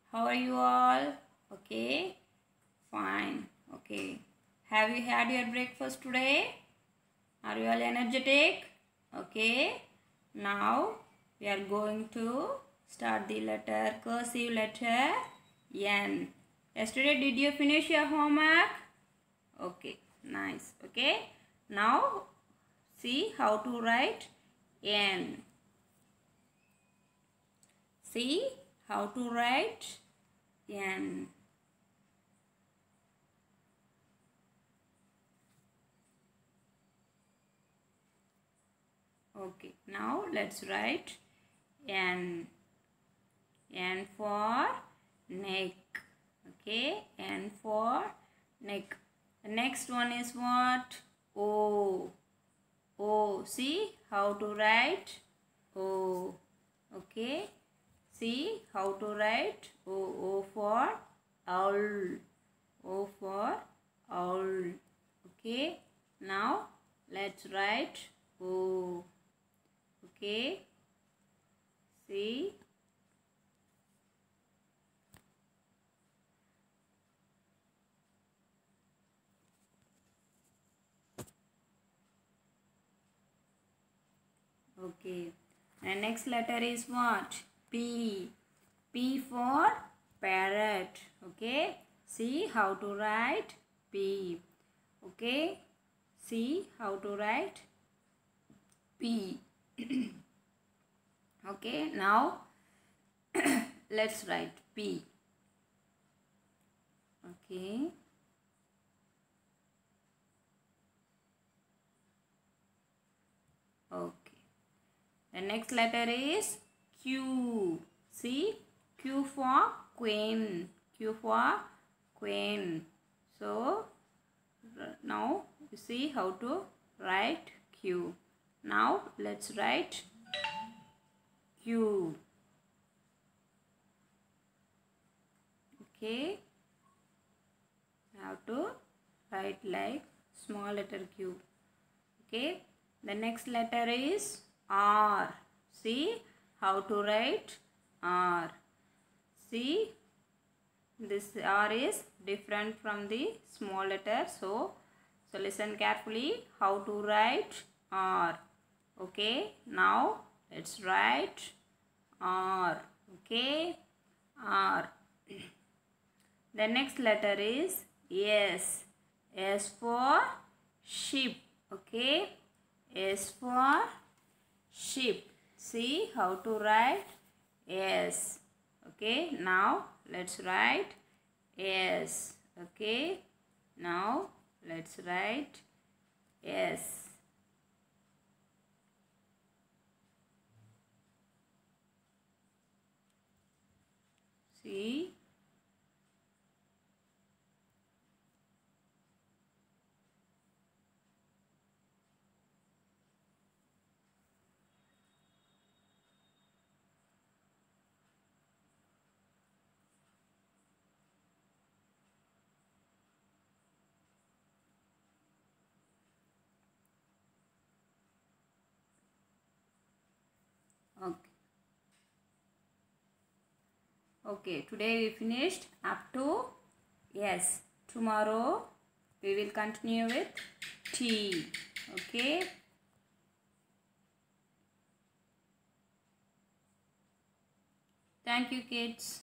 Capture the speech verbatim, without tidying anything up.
How are you all? Okay, fine. Okay. Have you had your breakfast today? Are you all energetic? Okay. Now we are going to start the letter, cursive letter N. Yesterday did you finish your homework? Okay, nice. Okay. Now see how to write N. See how to write N. Okay, now let's write N. N for neck. Okay, N for neck. The next one is what? O. O. See how to write O. Okay. See how to write O. O for owl. O for owl. Okay. Now let's write O. Okay. See. Okay. And next letter is what? P. P for parrot. Okay. See how to write P. Okay. See how to write P. Okay. Now let's write P. Okay. Okay. The next letter is Q. See, Q for queen. Q for queen. So now you see how to write Q. Now let's write Q. Okay. Have to write like small letter Q. Okay. The next letter is R. See how to write R. See, this R is different from the small letter. So, so listen carefully how to write R. Okay. Now let's write R. Okay. R. The next letter is S. S for sheep. Okay. S for sheep. See how to write S. Okay. Now let's write S. Okay. Now let's write S. See. Okay. Okay, today we finished up to yes. Tomorrow we will continue with T. Okay. Thank you, kids.